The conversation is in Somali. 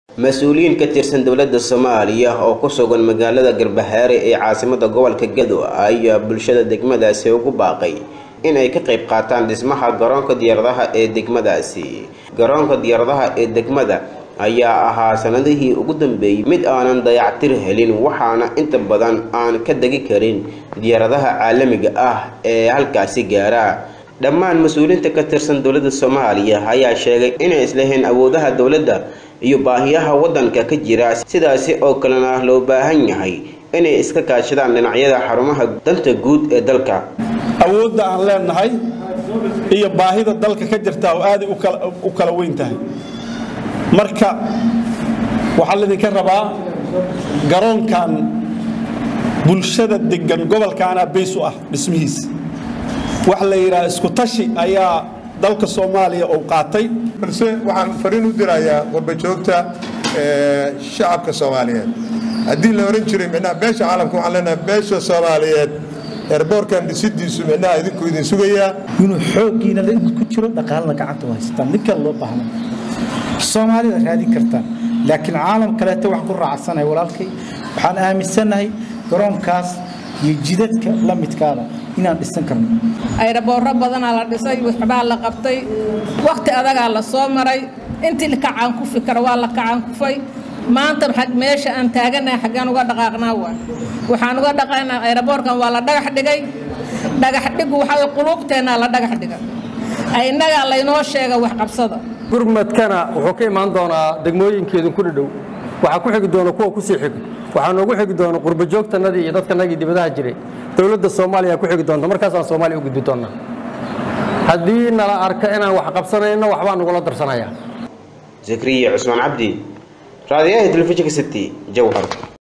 مسؤولين كتير سن دولة الصومالية أو كسوغن مقالة قربهاري عاصمة قوال كجدو أي بلشدة دقمة سيوكو باقي إن أي كقيب قاتان دسمها قرانك ديارضها دقمة سي قرانك ديارضها دقمة أي أها سنده وقدم بي مد آنان ضيعتر هلين وحانا انت بدان آن كدقي كرين ديارضها عالمي هالكاسي قارا دمان مسؤولين كتير سن دولة الصومالية هيا شيء إن إسلهن أبودها الدولة iyo baahiyaha wadanka ka jira sidaasi oo kalena loo baahan yahay inay iska kaashadaan dhinacyada xarumaha danta guud ee dalka awoodda aan leenahay iyo baahida dalka ka jirta oo aad u kala weyn tahay marka waxa la idin ka rabaa garoonkan bulshada degan gobolkaana beesu ah dhismihiisa wax la yiraahdo isku tashi ayaa dalka Soomaaliya oo qaatay balse waxaan fariin u dirayaa qurbajoogta shacabka Soomaaliyeed hadii la oran jiray macna beesha caalamka waxaan leenahay beesha Soomaaliyeed airportkan dhisidiisu macna idinku idin sugaya inuu xoogiina la ku jiro dhaqaalna gacanta u haystaan ninka loo baahan Soomaalida raadi kartaan laakiin caalam kale ta wax ku raacsanay walaalkay waxaan aaminsanahay garoonkaas iyo jidadka la midkaada inaan dhisan karno aeroboorro badan la dhisay waxba la qabtay waqti adaga la soo maray intii la kacaan ku fikir waa la kacaan ku fay maanta xaq meesha aan taaganahay xagaan uga dhaqaaqnaa waxaan uga dhaqaynaa aeroboorkan waa la dhagax dhigay dhagax dhigu waxa qulubteena la dhagax dhigay ay inaga la inoo sheega wax qabsada gurmadkana wuxuu ka imaan doonaa degmooyinkeedu ku dhow waxa ku xigi doona kuwa ku sii xig waxaan ugu xigi doona qurbajoogtanadii iyo dadkanagii dibadaha jiray dawladda Soomaaliya ku xigi doonta markaas aan Soomaaliya u gudbi doona hadii nala arka inaan wax qabsanayno waxba aan uga darsanaya Zakriya Usman Abdi raadiyaha telefishinka City Jawhar